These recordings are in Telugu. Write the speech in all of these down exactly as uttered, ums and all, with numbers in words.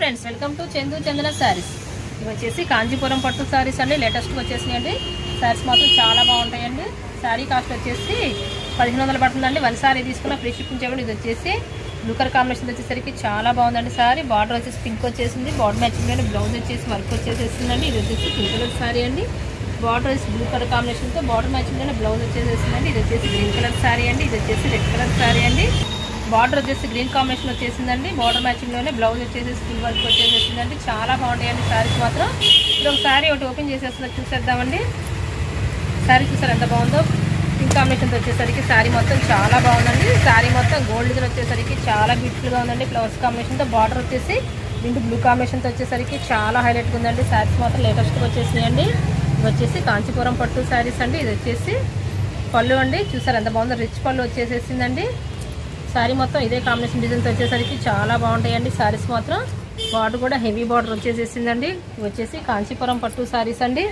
Friends, welcome to Chandu Chandana Sarees. ఇవి వచ్చేసి కాంచీపురం పట్టు సారీస్ అండి. లేటెస్ట్గా వచ్చేసినాయండి. సారీస్ మాత్రం చాలా బాగుంటాయండి. సారీ కాస్ట్ వచ్చేసి పదిహేను వందలు పడుతుందండి. వన్ సారీ తీసుకున్న ఫ్రీ షిప్పింగ్ చేయడం. ఇది వచ్చేసి బ్లూ కలర్ కాంబినేషన్ వచ్చేసరికి చాలా బాగుందండి. సారీ బార్డర్ వచ్చేసి పింక్ వచ్చేసింది. బార్డర్ మ్యాచింగ్ అండి. బ్లౌజ్ వచ్చేసి వర్క్ వచ్చేసేసిందండి. ఇది వచ్చేసి పింక్ కలర్ సారీ అండి. బార్డర్ వచ్చేసి బ్లూ కలర్ కాంబినేషన్తో బార్డర్ మ్యాచింగ్ అండి. బ్లౌజ్ వచ్చేసేసిందండి. ఇది వచ్చేసి గ్రీన్ కలర్ సారీ అండి. ఇది వచ్చేసి రెడ్ కలర్ సారీ అండి. బార్డర్ వచ్చేసి గ్రీన్ కాంబినేషన్ వచ్చేసిందండి. బార్డర్ మ్యాచింగ్లోనే బ్లౌజ్ వచ్చేసి ఫుల్ వర్క్ వచ్చేసేసిందండి. చాలా బాగుంటాయండి సారీస్ మాత్రం. ఇప్పుడు ఒక సారీ ఒకటి ఓపెన్ చేసేస్తున్నా, చూసేద్దామండి. సారీ చూసారు ఎంత బాగుందో. పింక్ కాంబినేషన్తో వచ్చేసరికి సారీ మొత్తం చాలా బాగుందండి. సారీ మొత్తం గోల్డ్ డిజైన్ వచ్చేసరికి చాలా బ్యూటిఫుల్గా ఉందండి. ఫ్లవర్స్ కాంబినేషన్తో బార్డర్ వచ్చేసి రెండు బ్లూ కాంబినేషన్తో వచ్చేసరికి చాలా హైలైట్గా ఉందండి. సారీస్ మాత్రం లేటెస్ట్గా వచ్చేసినాయండి. ఇవి వచ్చేసి కాంచీపురం పట్టు సారీస్ అండి. ఇది వచ్చేసి పళ్ళు అండి. చూసారు ఎంత బాగుందో. రిచ్ పళ్ళు వచ్చేసేసిందండి. సారీ మొత్తం ఇదే కాంబినేషన్ డిజైన్తో వచ్చేసరికి చాలా బాగుంటాయండి సారీస్ మాత్రం. బార్డర్ కూడా హెవీ బార్డర్ వచ్చేసేసిందండి. ఇవి వచ్చేసి కాంచీపురం పట్టు సారీస్ అండి.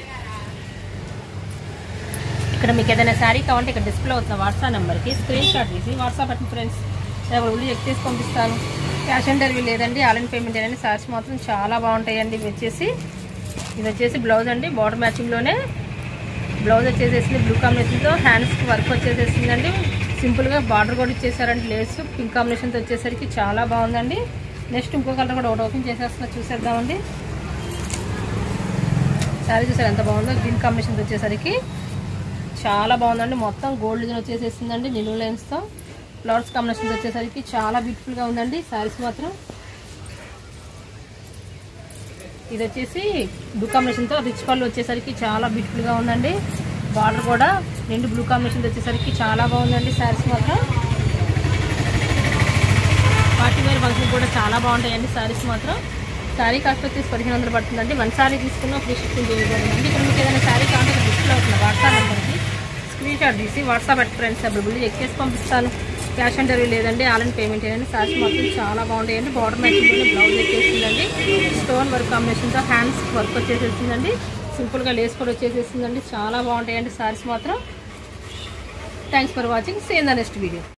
ఇక్కడ మీకు ఏదైనా శారీ కావాలంటే ఇక్కడ డిస్ప్లే అవుతున్న వాట్సాప్ నెంబర్కి స్క్రీన్ షాట్ తీసి వాట్సాప్ పెట్టండి ఫ్రెండ్స్. ఎవరు చెక్ చేసి పంపిస్తాను. క్యాష్ ఆన్ డెలివరీ లేదండి, ఆన్లైన్ పేమెంట్ అండి. సారీస్ మాత్రం చాలా బాగుంటాయండి. ఇవి వచ్చేసి ఇది వచ్చేసి బ్లౌజ్ అండి. బార్డర్ మ్యాచింగ్లోనే బ్లౌజ్ వచ్చేసేసింది. బ్లూ కాంబినేషన్తో హ్యాండ్స్కి వర్క్ వచ్చేసేసిందండి. సింపుల్గా బార్డర్ కూడా ఇచ్చేసారండి. లేస్ పింక్ కాంబినేషన్తో వచ్చేసరికి చాలా బాగుందండి. నెక్స్ట్ ఇంకో కలర్ కూడా ఒకటి ఓపెన్ చేసేస్తున్నా, చూసేద్దామండి. శారీ చూసారు ఎంత బాగుందో. గ్రీన్ కాంబినేషన్తో వచ్చేసరికి చాలా బాగుందండి. మొత్తం గోల్డ్ డిజైన్ వచ్చేసేసిందండి. నిలువు లైన్స్తో ఫ్లవర్స్ కాంబినేషన్తో వచ్చేసరికి చాలా బ్యూటిఫుల్గా ఉందండి శారీస్ మాత్రం. ఇది వచ్చేసి బ్లూ కాంబినేషన్తో రిచ్ పళ్ళు వచ్చేసరికి చాలా బ్యూటిఫుల్గా ఉందండి. బార్డర్ కూడా రెండు బ్లూ కాంబినేషన్ వచ్చేసరికి చాలా బాగుందండి శారీస్ మాత్రం. పార్టీ వేర్ ఫంక్షన్ కూడా చాలా బాగుంటాయండి శారీస్ మాత్రం. శారీ కాస్ట్ వచ్చేసి పదిహేను వందలు పడుతుందండి. వన్ శారీ తీసుకున్న ఫ్రీ షిప్పింగ్ చేయబడిందండి. ఇక్కడ మీకు ఏదైనా శారీ కావాలంటే డిస్ప్లే అవుతుంది వాట్సాప్ నెంబర్కి స్క్రీన్ షాట్ తీసి వాట్సాప్ పెట్టి ఫ్రెండ్స్ అప్పుడు చెక్ చేసి పంపిస్తాను. క్యాష్ ఆన్ డెలివరీ లేదండి, ఆన్లైన్ పేమెంట్ చేయండి. శారీస్ మాత్రం చాలా బాగుంటాయండి. బార్డర్ మ్యాచింగ్లో బ్లౌజ్ వచ్చేసిందండి. స్టోన్ వర్క్ కాంబినేషన్తో హ్యాండ్స్ వర్క్ వచ్చేసేసిందండి. సింపుల్గా లేస్ కూడా వచ్చేసేసిందండి. చాలా బాగుంటాయండి సారీస్ మాత్రం. Thanks for watching. See in the next video.